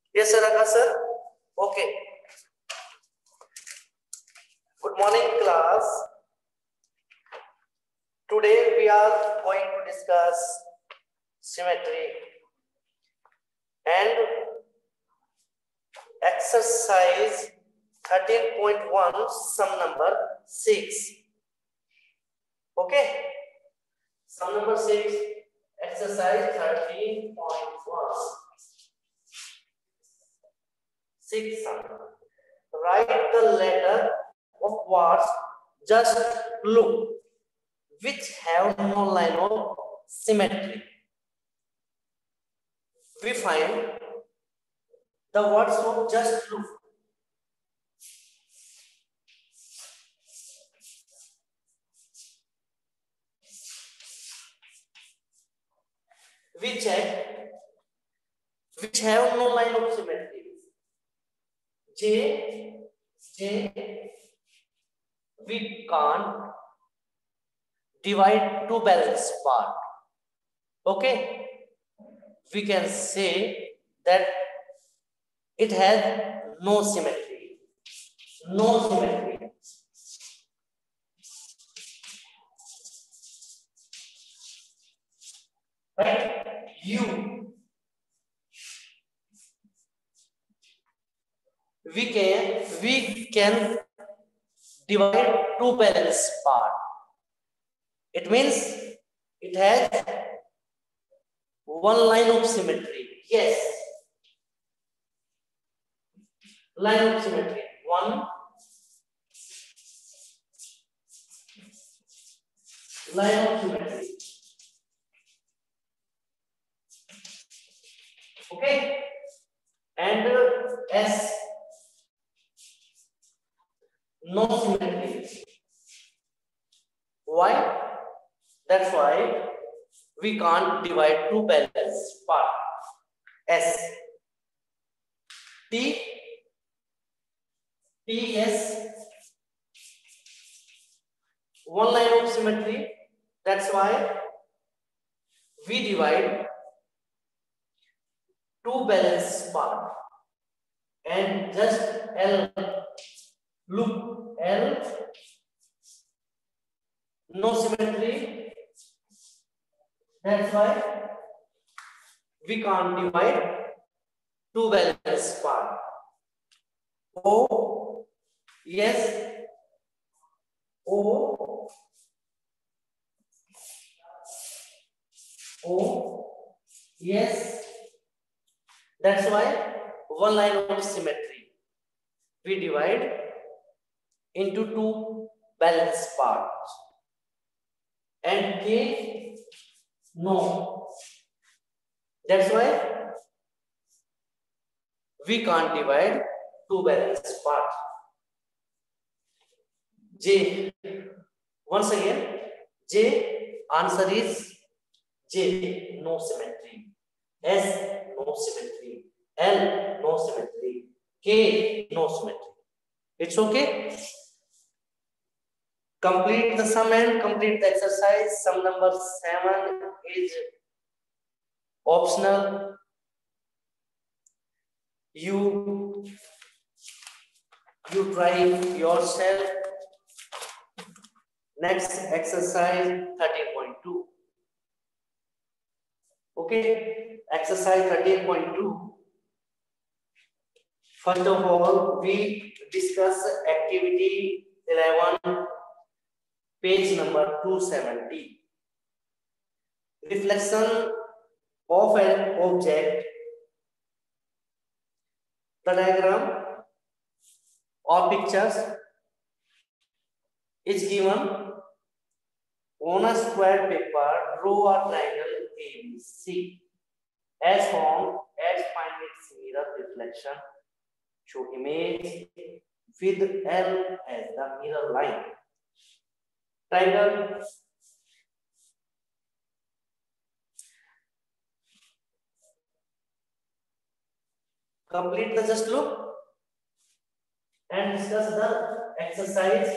Yes, sir, Akash, sir. Okay. Good morning, class. Today we are going to discuss symmetry and exercise 13.1, sum number 6. Okay. Sum number 6, exercise 13.1. 6 sum. Write the letter of words just look, which have no line of symmetry. We find the words of just look. We check which have no line of symmetry. J, we can't divide two balanced part. Okay, we can say that it has no symmetry. No symmetry. Right? U. We can divide two balanced part. It means it has one line of symmetry. Yes. Line of symmetry. One line of symmetry. Okay. And S, no symmetry. Why? That's why we can't divide two balanced part. S. T, S, one line of symmetry. That's why we divide two balanced part. And just L, look, L, no symmetry. That's why we can't divide two balanced part. O, yes, O, yes. That's why one line of symmetry. We divide into two balanced parts. And K, no. That's why we can't divide two balanced parts. J, once again, J, answer is J, no symmetry. S, no symmetry. L, no symmetry. K, no symmetry. It's okay. Complete the sum and complete the exercise. Sum number 7 is optional. You try yourself. Next exercise 13.2. Okay, exercise 13.2. First of all, we discuss activity 11, page number 270. Reflection of an object. The diagram or pictures is given on a square paper. Draw a triangle ABC as formed as find its mirror reflection. Show image with L as the mirror line. Triangle. Complete the just look and discuss the exercise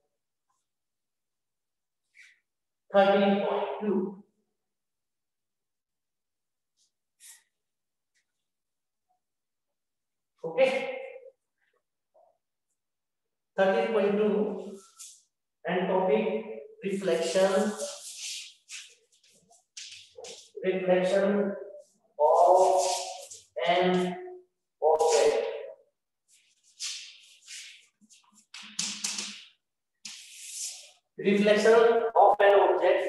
13.2. Okay 13.2 and topic reflection of an object. Reflection of an object.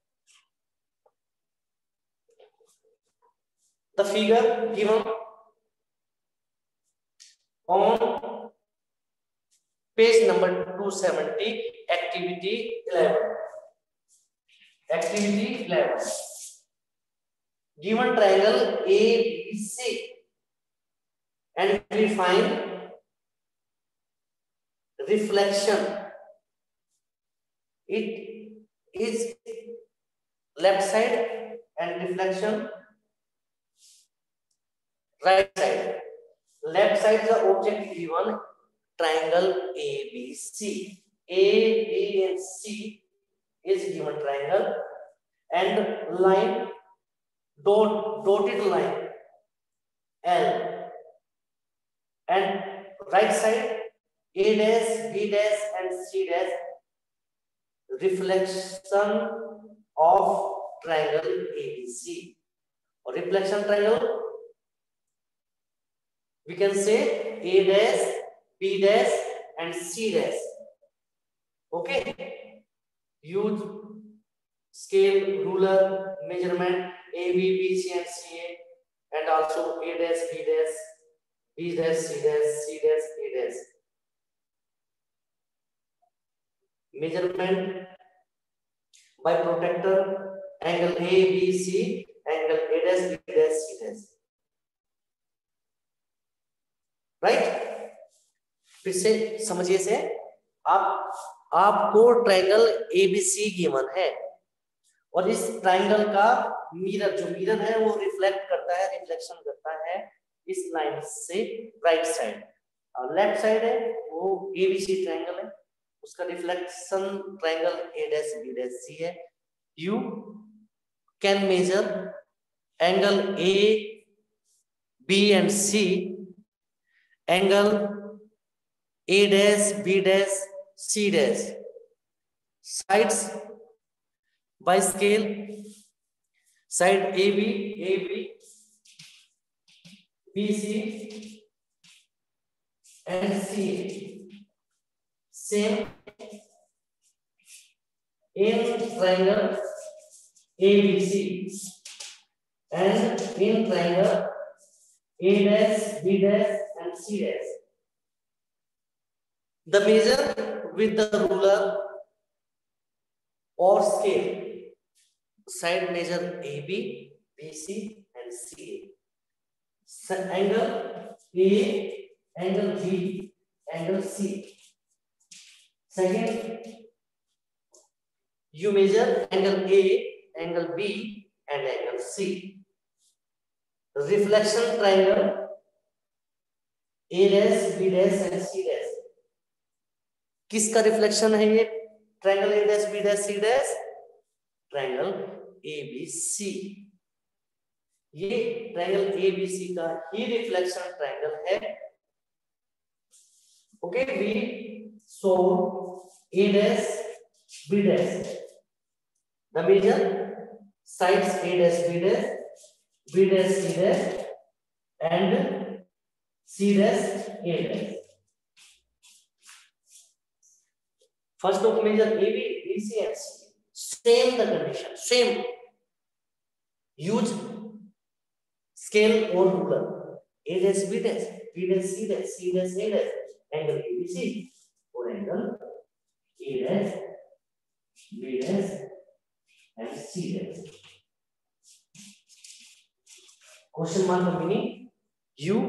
The figure given on page number 270, activity 11. Activity 11. Given triangle ABC and we find reflection. It is left side and reflection right side. Left side the object given triangle ABC. A, B and C is given triangle and line dotted line L, and right side A dash, B dash and C dash reflection of triangle ABC. Or reflection triangle we can say A dash, B dash and C dash. Okay, use scale, ruler, measurement A, B, C and CA, and also A dash, B dash, B dash, C dash, C dash, A dash. Measurement by protractor, angle A, B, C, angle A dash, B dash, C dash. Right फिर से समझिए से आपको triangle ABC given है और इस triangle का mirror जो मिरर है वो रिफ्लेक्ट करता है, रिफ्लेक्शन करता है इस लाइन से राइट साइड, और लेफ्ट साइड है वो एबीसी ट्रायंगल है, उसका reflection triangle A dash B dash C है. You can measure angle A B and C, angle A dash, B dash, C dash, sides by scale, side AB, BC and CA, same in triangle ABC and in triangle A dash, B dash and C dash. The measure with the ruler or scale, side measure AB, BC and CA. Angle A, angle B, angle C. Second, you measure angle A, angle B and angle C. Reflection triangle A dash, B dash and C dash. किसका reflection है ये triangle A dash, B dash, C dash? Triangle ABC. ये triangle ABC का ही reflection triangle है. Okay, we saw A dash, B dash. The measure sides A dash, B dash, B dash, C dash and C dash, A dash. First of measure AB, BC and C. Same the condition, same. Use scale or ruler. A dash, B dash, B dash, C dash, C dash, A dash. Angle ABC or angle A dash, B dash and C dash. Question mark meaning you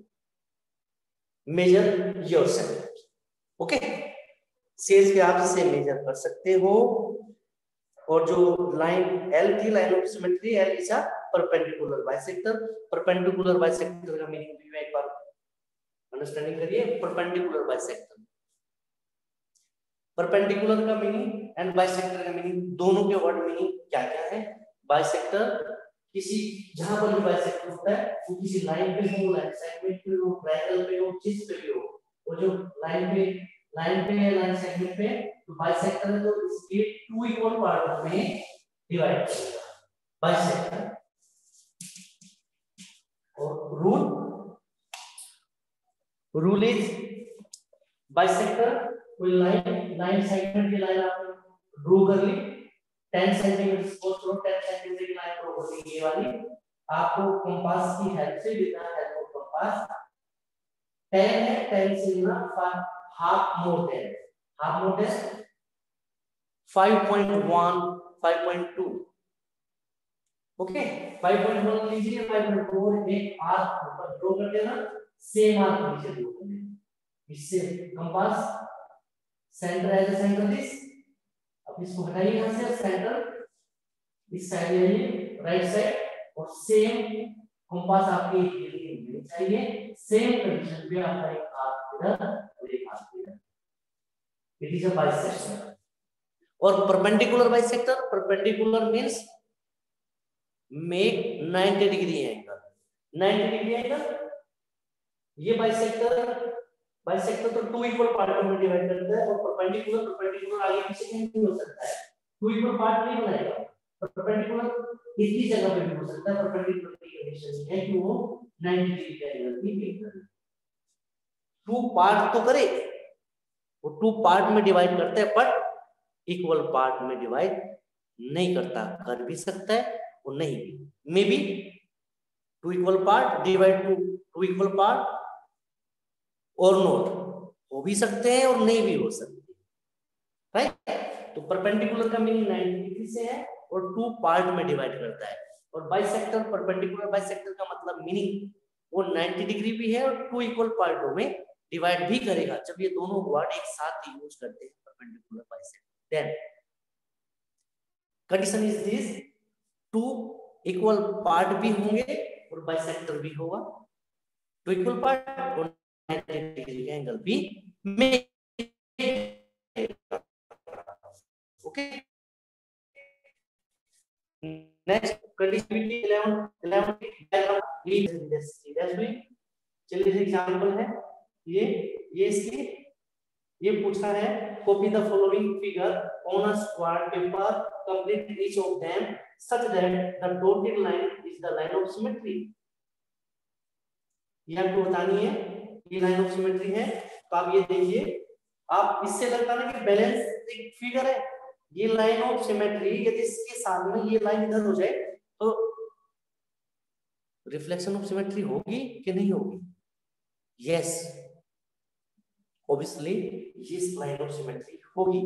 measure yourself. Okay, says के आप इसे measure कर सकते हो. और जो line L थी, line of symmetry, L is a perpendicular bisector. Perpendicular bisector का मीनिंग भी एक बार अंडरस्टैंडिंग करिए. परपेंडिकुलर बाइसेक्टर, परपेंडिकुलर का मीनिंग एंड बाइसेक्टर का मीनिंग, दोनों के वर्ड मीनिंग क्या क्या है. बाइसेक्टर किसी जहां पर भी बाइसेक्टर होता है वो किसी लाइन पे हो, लाइन सेगमेंट पे हो, ट्रायंगल जिस पे भी हो, वो जो लाइन पे या लाइन सेगमेंट पे, तो बाइसेक्टर है तो इसके 2 इक्वल पार्ट में डिवाइड करेगा बाइसेक्टर। और रूल इज बाइसेक्टर कोई लाइन सेगमेंट की लाइन आपने ड्रॉ कर ली, 10 सेंटीमीटर सपोज करो 10 सेंटीमीटर की लाइन ड्रॉ कर ली, ये वाली आपको कंपास की हेल्प से बिना हेल्प ऑफ कंपास 10 है, 10 से लेना हाफ मोर देन 5.1 5.2 ओके 5.1 लीजिए, 5.4 एक आर्क ऊपर ड्रॉ कर देना, सेम आर्क नीचे ड्रॉ कर देना, इससे compass centre as a centre this, अब इसको हटाइए यहां से, सेंटर इस साइड ले राइट साइड, और सेम कंपास आपके लिए चाहिए, सेम कंडीशन पे आपका एक आर्क इधर और एक आर्क इधर, इट इज अ बाइसेक्टर। और perpendicular bisector, perpendicular means make 90 degree angle, 90 degree angle. ये बाइसेक्टर तो 2 इक्वल पार्ट में डिवाइड करता है, और परपेंडिकुलर आगे पीछे नहीं हो सकता है, 2 इक्वल पार्ट नहीं बनाएगा, परपेंडिकुलर इसी जगह पे भी हो सकता है, परपेंडिकुलर की कंडीशन है कि वो 90 डिग्री का एंगल भी मेक करे, 2 पार्ट तो करे, वो 2 पार्ट में डिवाइड करता है बट इक्वल पार्ट में डिवाइड नहीं करता, कर भी सकता है और नहीं भी, may be 2 equal part divide to 2 equal part और नोट हो भी सकते हैं और नहीं भी हो सकते, राइट। तो परपेंडिकुलर का मीनिंग 90 डिग्री से है और 2 पार्ट में डिवाइड करता है, और बाइसेक्टर परपेंडिकुलर बाइसेक्टर का मतलब मीनिंग वो 90 डिग्री भी है और 2 इक्वल पार्टों में डिवाइड भी करेगा, जब ये दोनों वर्ड एक साथ यूज करते हैं perpendicular bisector, then condition is this, 2 equal part भी होंगे और बाइसेक्टर भी होगा, 2 इक्वल पार्ट और 90 डिग्री का एंगल भी ओके। नेक्स्ट कंडीशन 11 चलिए एग्जांपल है ये इसकी ये पूछा है, copy the following figure on a square paper, complete each of them such that the dotted line is the line of symmetry. ये आपको बतानी है, ये लाइन ऑफ सिमेट्री है, तो आप ये देखिए, आप इससे लगता है कि बैलेंस एक फिगर है, ये लाइन ऑफ सिमेट्री यदि इसके साथ में ये लाइन इधर हो जाए तो रिफ्लेक्शन ऑफ सिमेट्री होगी कि नहीं होगी? यस, ऑब्वियसली ये लाइन ऑफ सिमेट्री होगी,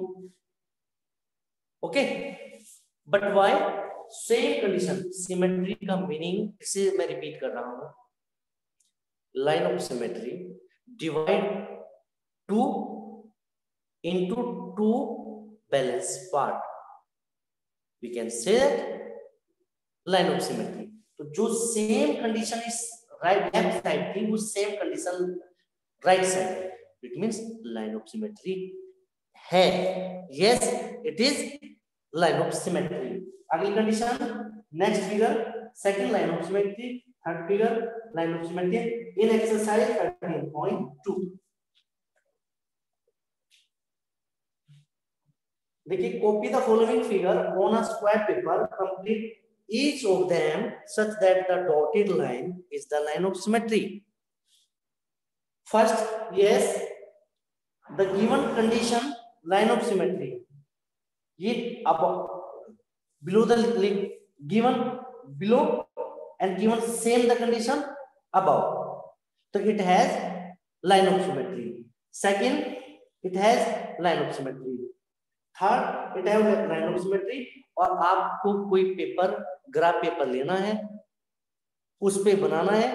okay. But why? Same condition, symmetry का मीनिंग इसे मैं रिपीट कर रहा हूं, line of symmetry divide 2 into 2 balanced part, we can say that line of symmetry। तो जो सेम कंडीशन इस राइट लेफ्ट साइड थी वो same condition right side, it means line of symmetry है, yes it is line of symmetry. अगली condition, next figure, second line of symmetry, third figure line of symmetry in exercise 13.2। देखिए, copy the following figure on a square paper, complete each of them such that the dotted line is the line of symmetry। First, yes, the given condition line of symmetry, ये above below the given below and given same the condition above, so it has line of symmetry। Second, it has line of symmetry। Third, it have line of symmetry. और आपको कोई paper, graph paper लेना है, उस पे बनाना है,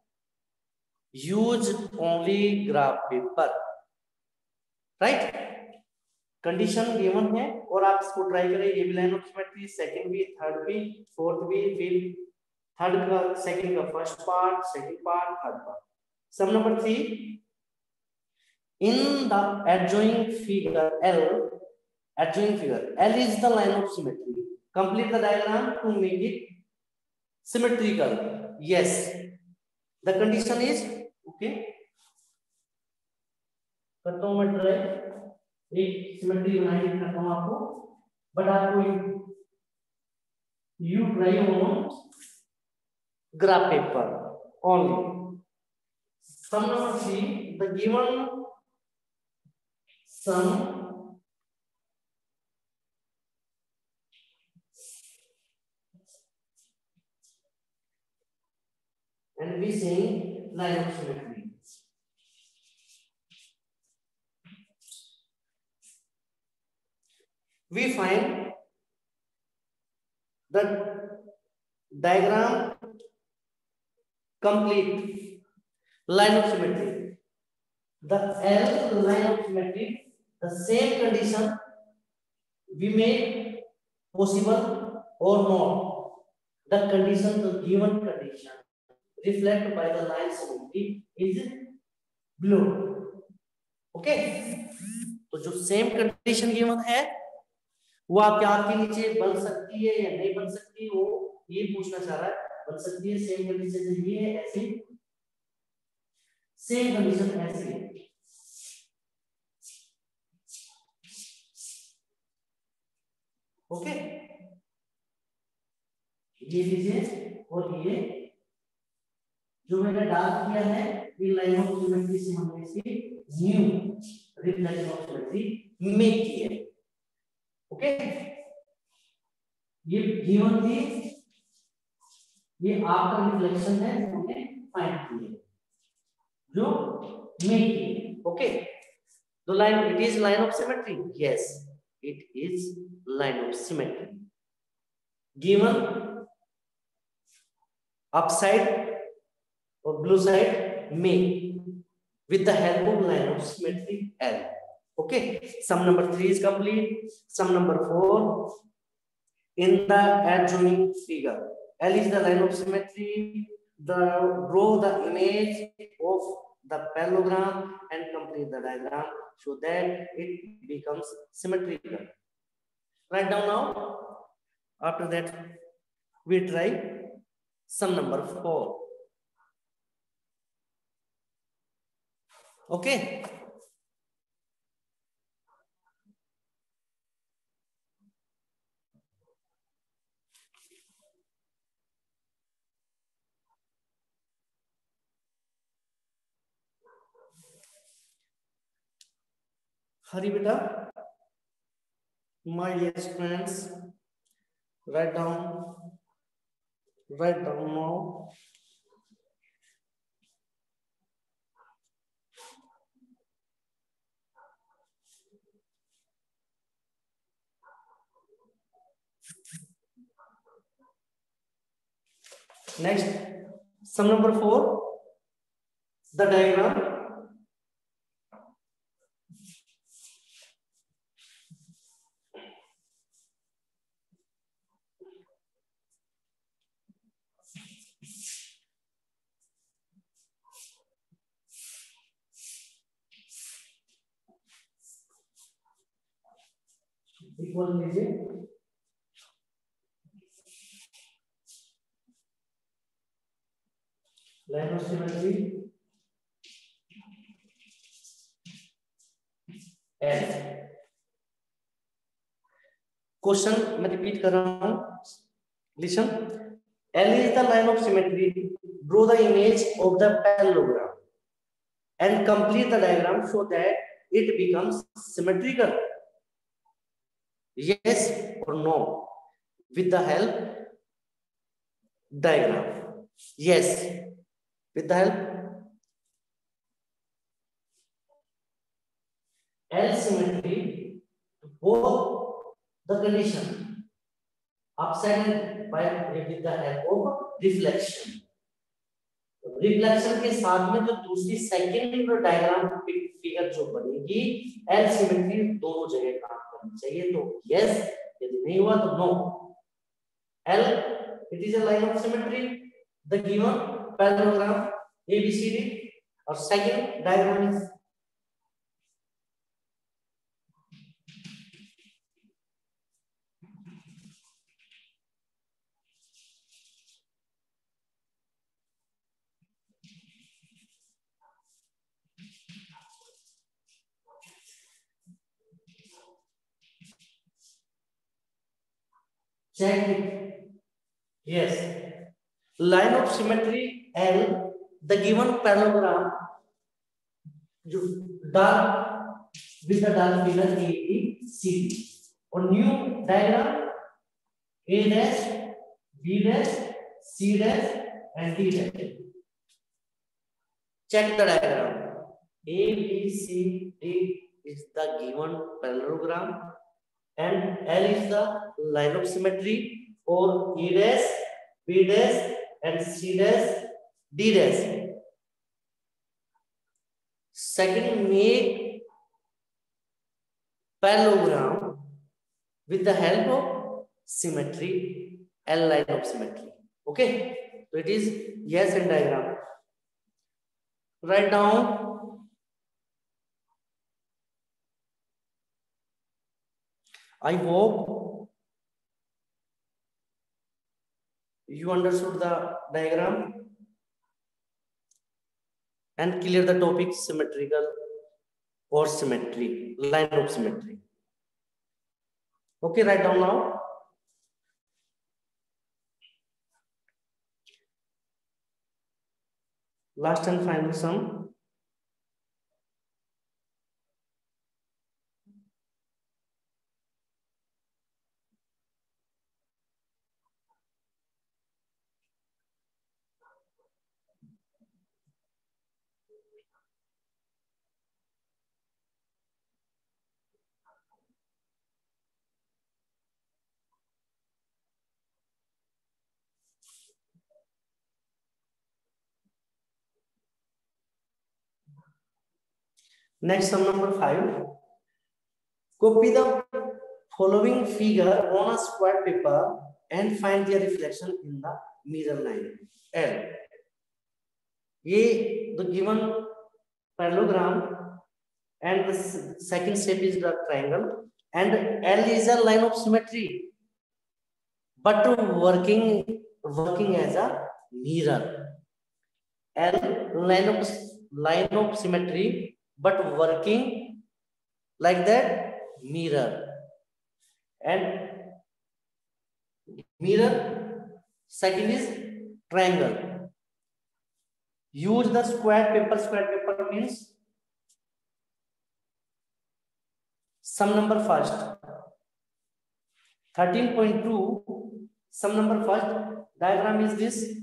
use only graph paper, right. Condition given है और आप इसको ट्राई करें, ये भी लाइन ऑफ सिमेट्री, सेकंड भी, थर्ड भी, फोर्थ भी, फिर थर्ड का सेकंड का first part, second part, third part. Some number 3, in the adjoining figure L, adjoining figure L is the line of symmetry, complete the diagram to make it symmetrical। Yes, the condition is okay, करता हूँ मैं try, एक symmetry बनाई दिखाता हूँ आपको, but आपको you try on graph paper only. Sum number 3, the given sum and we saying line of symmetry. We find the diagram complete line of symmetry. The L line of symmetry, the same condition we made possible or not. The condition, the given condition reflected by the line symmetry is below. Okay, तो जो same condition given है वो आपके नीचे बन सकती है या नहीं बन सकती, वो ये पूछना चाह रहा है। बन सकती है, सेम कंडीशन ये है, ऐसी सेम कंडीशन ऐसी है। ओके, ये लीजिए, और ये जो मैंने डार्क किया है, ये लाइन ऑफ सिमेट्री से हमने इसकी new reflection of symmetry make की है। ओके, ये गिवन थी, ये आपका रिफ्लेक्शन है जो हमने फाइंड की है, जो मेक की है। Okay, the line, it is line of symmetry. Yes, it is line of symmetry given upside or blue side make with the help of line of symmetry L. Okay, sum number 3 is complete. Sum number 4, in the adjoining figure, L is the line of symmetry. Draw the image of the parallelogram and complete the diagram so that it becomes symmetrical. Write down now. After that, we try sum number 4. Okay. Hurry, beta. My dear friends, write down now. Next, sum number 4, the diagram. Equal लीजिए, line of symmetry L. Question मैं repeat कर रहा हूं, listen. L is the line of symmetry. Draw the image of the parallelogram and complete the diagram so that it becomes symmetrical. Yes or no? With the help diagram. Yes. With the help L symmetry, both the condition upside and by with the help of reflection. Reflection के साथ में जो दूसरी second diagram figure जो बनेगी, L symmetry दोनों जगह काम करनी चाहिए। तो यस, यदि नहीं हुआ तो no. L, it is a line of symmetry, the given parallelogram ABCD, और second diagram is check it. Yes. Line of symmetry L, the given parallelogram, dark with the dark figure A, B, C, D. और new diagram A dash, B dash, C dash, and D dash. Check the diagram. A, B, C, D is the given parallelogram, and L is the line of symmetry for E dash, B dash, and C dash, D dash. Second, make parallelogram with the help of symmetry, L line of symmetry. Okay, so it is yes and diagram. Write down. I hope you understood the diagram and clear the topic symmetrical or symmetry, line of symmetry. Okay, write down now. Last and final sum. Next, sum number 5. Copy the following figure on a square paper and find their reflection in the mirror line L. A, the given parallelogram, and the second step is the triangle, and L is a line of symmetry, but working as a mirror. L, line of symmetry, but working like that mirror. And mirror, second is triangle. Use the square paper. Square paper means sum number first. 13.2, sum number first. Diagram is this.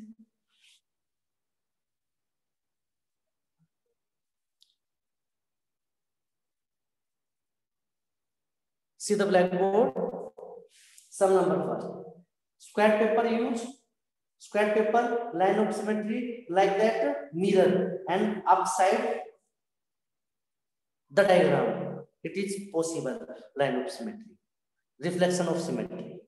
See the blackboard. Sum number first. Square paper use. Square paper, line of symmetry like that mirror, and upside the diagram. It is possible line of symmetry, reflection of symmetry.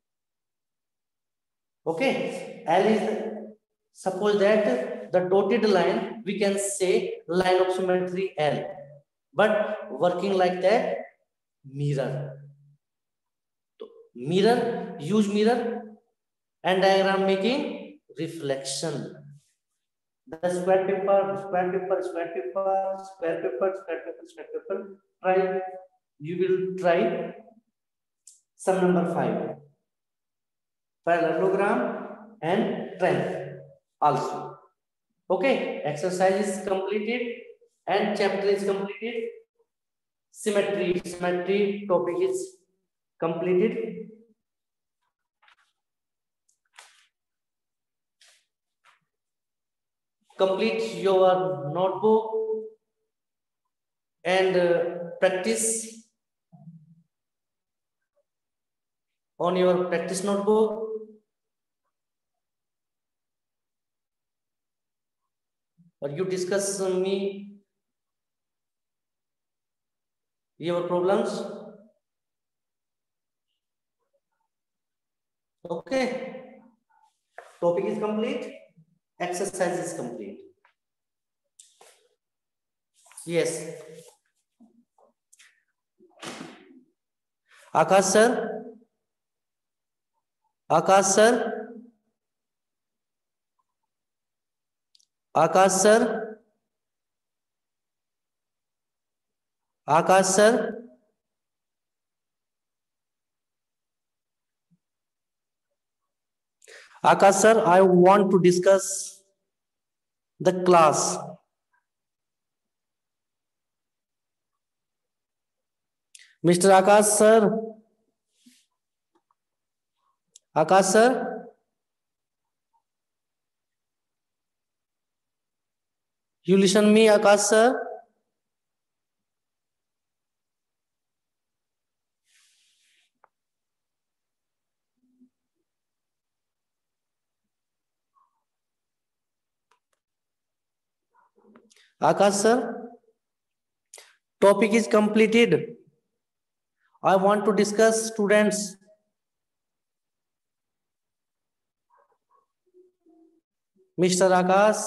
Okay, L is, suppose that the dotted line, we can say line of symmetry L, but working like that mirror. So, mirror, use mirror, and diagram making reflection. The square paper, square paper, square paper, square paper, square paper, square paper. Try. You will try sum number 5. Parallelogram and triangle also. Okay. Exercise is completed and chapter is completed. Symmetry topic is completed. Complete your notebook and practice on your practice notebook. Or you discuss me your problems. Okay. Topic is complete. Exercise is complete. Yes. Akash sir. Akash sir. Akash sir. Akash sir. Akash sir, I want to discuss the class. Mr. Akash sir, Akash sir, you listen me, Akash sir. Akash sir, topic is completed. I want to discuss students. Mr. Akash.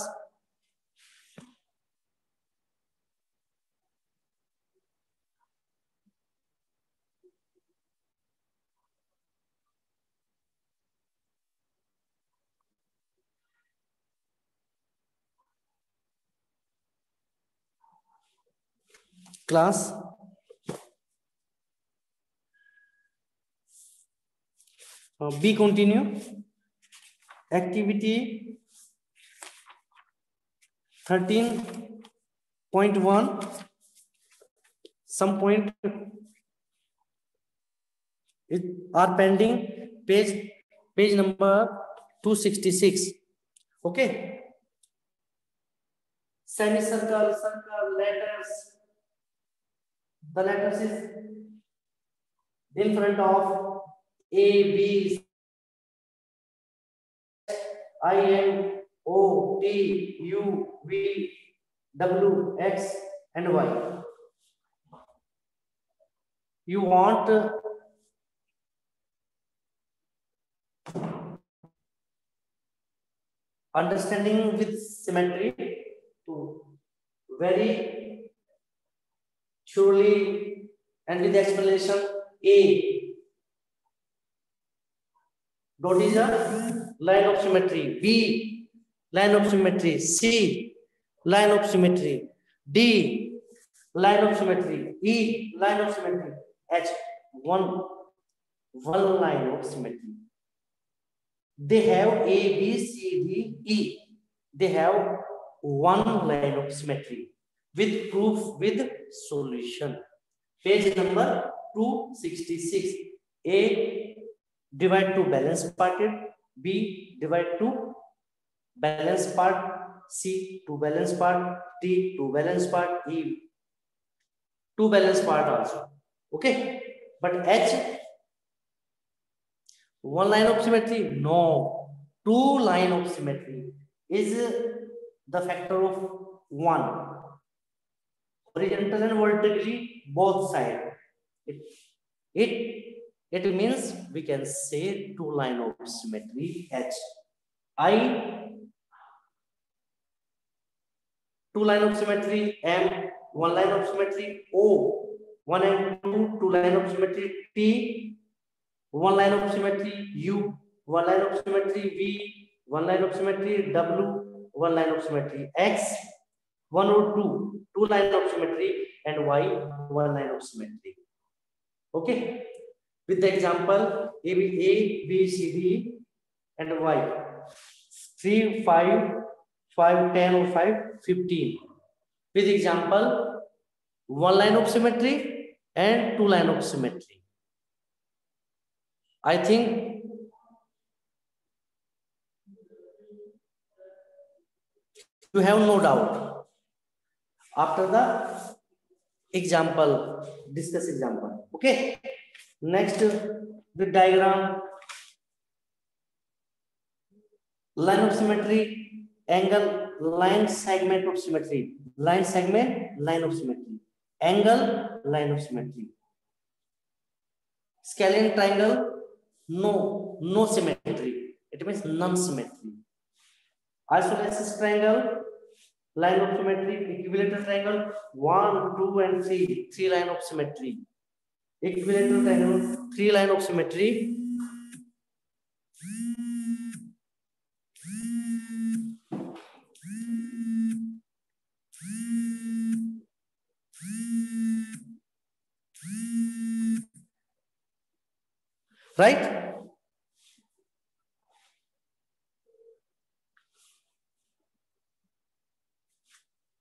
Class. B continue. Activity 13.1. Some point are pending. Page number 266. Okay. Semicircle, circle, letters. The letters is in front of A, B, I, N, O, T, U, V, W, X, and Y. You want understanding with symmetry to very surely and with explanation. A dot is a line of symmetry. B line of symmetry. C line of symmetry. D line of symmetry. E line of symmetry. H one line of symmetry. They have A, B, C, D, E. They have one line of symmetry with proof with solution. Page number 266. A divide to balanced parted. B divide to balanced part. C to balanced part. D to balanced part. E to balanced part also. Okay. But H one line of symmetry? No. Two line of symmetry is the factor of 1. Horizontal and vertically both sides. It means we can say two line of symmetry H. I two line of symmetry, M one line of symmetry, O 1 and 2 two line of symmetry, T one line of symmetry, U one line of symmetry, V one line of symmetry, W one line of symmetry, X 1 or 2 line of symmetry, and Y one line of symmetry. Okay, with the example A, B, C, D, and Y 3, 5, 5, 10, or 5, 15. With example, one line of symmetry and two line of symmetry. I think you have no doubt. After the example, discuss example. Okay. Next, the diagram. Line of symmetry, angle, line segment of symmetry. Line segment, line of symmetry. Angle, line of symmetry. Scalene triangle, no symmetry. It means non-symmetry. Isosceles triangle, line of symmetry. Equilateral triangle, 1, 2, and 3. 3 line of symmetry. Equilateral triangle, 3 line of symmetry. Right?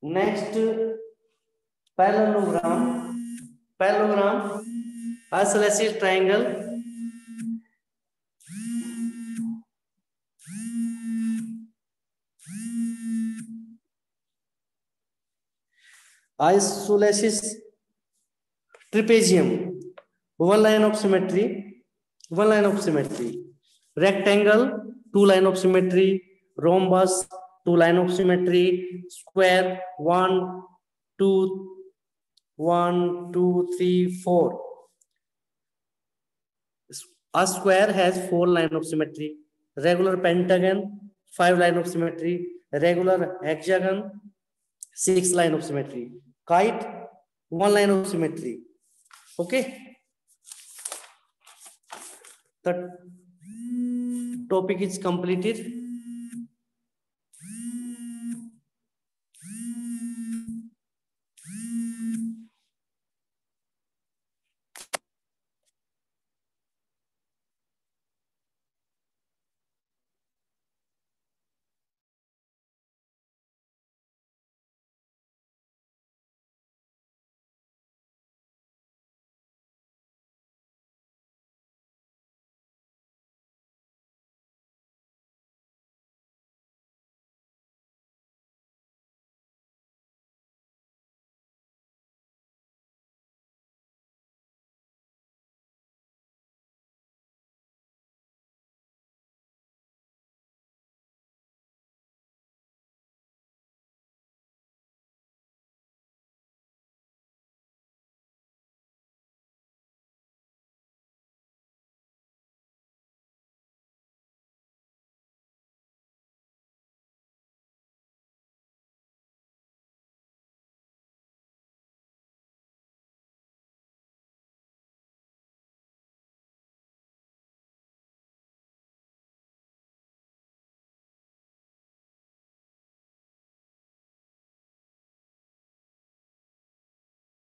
Next, parallelogram. Parallelogram, isosceles triangle. Isosceles trapezium, one line of symmetry, one line of symmetry. Rectangle, two line of symmetry. Rhombus, two line of symmetry. Square, 1 2 1 2 3 4. A square has 4 line of symmetry. Regular pentagon, 5 line of symmetry. Regular hexagon, 6 line of symmetry. Kite, 1 line of symmetry. Okay, the topic is completed.